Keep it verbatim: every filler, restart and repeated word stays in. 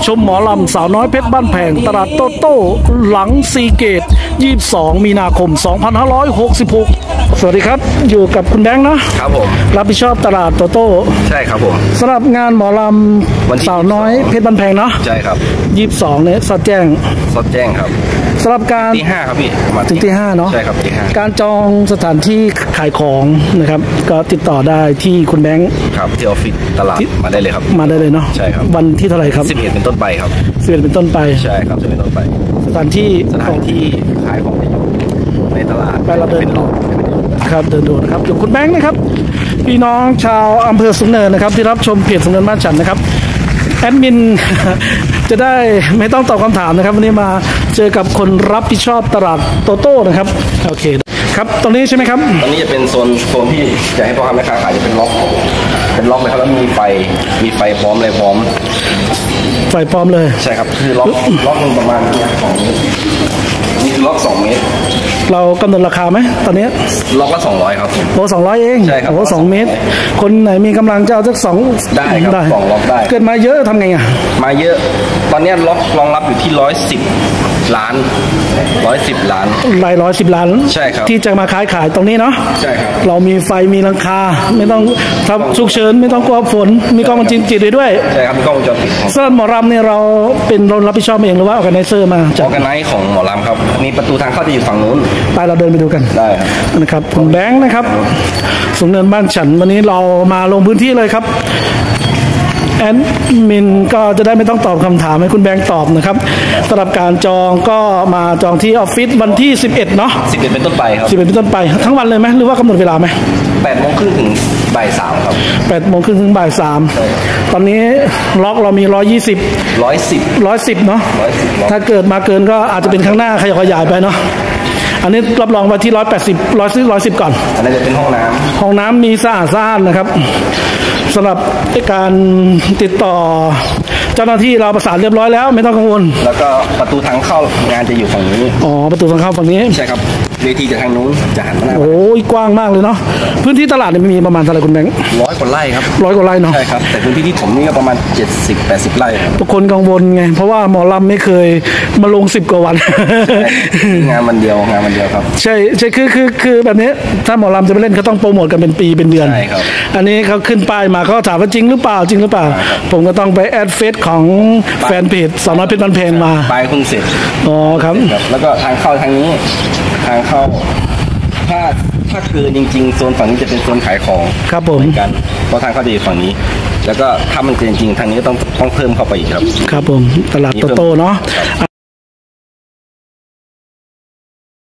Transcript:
ชมหมอลำสาวน้อยเพชรบ้านแพงตลาดโตโต้หลังซีเกตยี่สิบสองมีนาคมสองพันห้าร้อยหกสิบหกสวัสดีครับอยู่กับคุณแบงค์นะครับผมรับผิดชอบตลาดโตโต้ใช่ครับผมสำหรับงานหมอลำสาวน้อยเพชรบ้านแพงเนาะใช่ครับยี่สิบสองเนี่ยสอดแจ้งสอดแจ้งครับสำหรับการตีห้าครับพี่ถึงตีห้าเนาะใช่ครับตีห้าการจองสถานที่ขายของนะครับก็ติดต่อได้ที่คุณแบงค์ครับที่ออฟฟิศตลาดมาได้เลยครับมาได้เลยเนาะใช่ครับวันที่เท่าไหร่ครับสิบเอ็ดเป็นต้นไปครับสิบเอ็ดเป็นต้นไปใช่ครับสิบเอ็ดเป็นต้นไปสถานที่สถานที่ขายของจะอยู่ในตลาดไปเราเดินดูครับเดินดูนะครับอยู่คุณแบงค์นะครับพี่น้องชาวอำเภอสูงเนินนะครับที่รับชมเพจสูงเนินบ้านฉันนะครับแอดมินจะได้ไม่ต้องตอบคำถามนะครับวันนี้มาเจอกับคนรับผิดชอบตลาดโตโต้นะครับโอเคครับตรงนี้ใช่ไหมครับตรงนี้จะเป็นโซนโซนที่จะให้พ่อค้าแม่ค้าขายจะเป็นล็อกเป็นล็อกเลยครับแล้วมีไฟมีไฟพร้อมอะไรพร้อมไฟพร้อมเลยใช่ครับคือล็อกล็อกประมาณนี้สองนี่คือล็อกสองเมตรเรากำหนดราคาไหมตอนนี้ล็อกละสองร้อยครับโอ้สองร้อยเองใช่ครับโอ้สองเมตรคนไหนมีกำลังจะเอาสักสองได้ครับสองล็อกได้เกิดมาเยอะทำไงอ่ะมาเยอะตอนนี้ล็อกรองรับอยู่ที่ร้อยสิบล้านร้อยสิบล้านรายร้อยสิบล้านใช่ครับที่จะมาขายขายตรงนี้เนาะใช่ครับเรามีไฟมีหลังคาไม่ต้องทำฉุกเฉินไม่ต้องกลัวฝนมีกล้องวงจรปิดด้วยใช่ครับมีกล้องวงจรปิดสำหรับหมอรำเนี่ยเราเป็นรนรับผิดชอบเองหรือว่าออแกไนเซอร์มาจากออแกไนซ์ของหมอรำครับมีประตูทางเข้าจะอยู่ฝั่งนู้นไปเราเดินไปดูกันได้ครับนะครับคุณแบงค์นะครับสูงเนินบ้านฉันวันนี้เรามาลงพื้นที่เลยครับแอดมินก็จะได้ไม่ต้องตอบคำถามให้คุณแบงค์ตอบนะครับสำหรับการจองก็มาจองที่ออฟฟิศวันที่สิบเอ็ดเนาะสิบเอ็ดเป็นต้นไปครับสิบเอ็ดเป็นต้นไปทั้งวันเลยไหมหรือว่ากำหนดเวลาไหมแปดโมงครึ่งถึงบ่ายสามครับแปดโมงครึ่งถึงบ่ายสามตอนนี้ล็อกเรามีร้อยยี่สิบร้อยสิบร้อยสิบเนาะถ้าเกิดมาเกินก็อาจจะเป็นข้างหน้าขยับขยายไปเนาะอันนี้รับรองไว้ที่ร้อยแปดสิบร้อยสิบร้อยสิบก่อนอันนี้จะเป็นห้องน้ำห้องน้ำมีสะอาดสะอาดนะครับสำหรับการติดต่อเจ้าหน้าที่เราประสานเรียบร้อยแล้วไม่ต้องกังวลแล้วก็ประตูทางเข้างานจะอยู่ฝั่งนี้อ๋อประตูทางเข้าฝั่งนี้ใช่ครับเวทีจะทางนู้นจะหันมาหน้าโอ้ยกว้างมากเลยเนาะพื้นที่ตลาดเนี่ยมีประมาณเท่าไหร่คุณแบงค์ร้อยกว่าไร่ครับร้อยกว่าไร่เนาะใช่ครับแต่พื้นที่ที่ผมนี่ก็ประมาณเจ็ดสิบแปดสิบไร่ทุกคนกังวลไงเพราะว่าหมอลำไม่เคยมาลงสิบกว่าวันงานวันเดียวงานวันเดียวครับใช่ใช่คือคือคือแบบนี้ถ้าหมอลำจะไปเล่นเขาต้องโปรโมทกันเป็นปีเป็นเดือนใช่ครับอันนี้เขาขึ้นป้ายมาเขาถามว่าจริงหรือเปล่าจริงหรือเปล่าผมก็ต้องไปแอดเฟซของแฟนเพจสาวน้อยเพชรบ้านแพงมาป้ายเพิ่งเสร็จอ๋อครับแล้วก็ทางเข้าทางนี้ทางเข้าถ้าถ้าเกินจริงๆโซนฝั่งนี้จะเป็นโซนขายของครับผมเหมือนกันเพราะทางเข้าจะอยู่ฝั่งนี้แล้วก็ถ้ามันเกินจริงทางนี้ก็ต้องต้องเพิ่มเข้าไปอีกครับครับผมตลาดโตโต้เนาะ